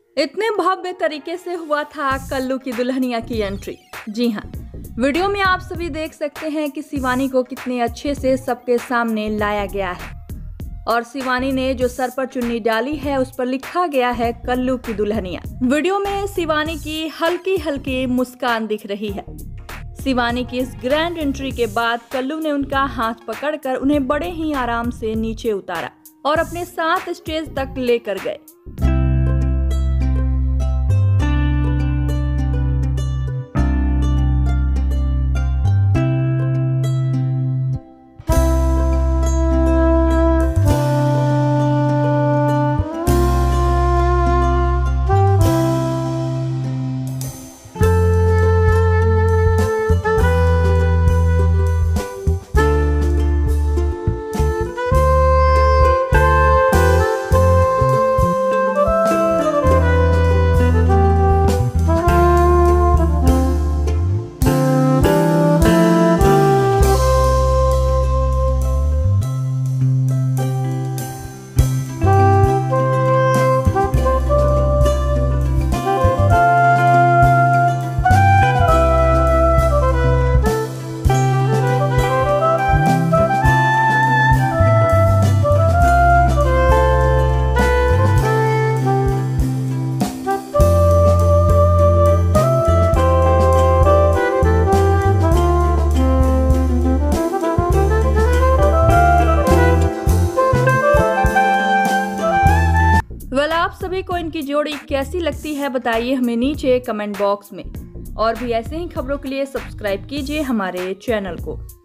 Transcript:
इतने भव्य तरीके से हुआ था कल्लू की दुल्हनिया की एंट्री। जी हाँ, वीडियो में आप सभी देख सकते हैं कि शिवानी को कितने अच्छे से सबके सामने लाया गया है और शिवानी ने जो सर पर चुन्नी डाली है उस पर लिखा गया है कल्लू की दुल्हनिया। वीडियो में शिवानी की हल्की हल्की मुस्कान दिख रही है। शिवानी की इस ग्रैंड एंट्री के बाद कल्लू ने उनका हाथ पकड़कर उन्हें बड़े ही आराम से नीचे उतारा और अपने साथ स्टेज तक लेकर गए। आप सभी को इनकी जोड़ी कैसी लगती है बताइए हमें नीचे कमेंट बॉक्स में। और भी ऐसे ही खबरों के लिए सब्सक्राइब कीजिए हमारे चैनल को।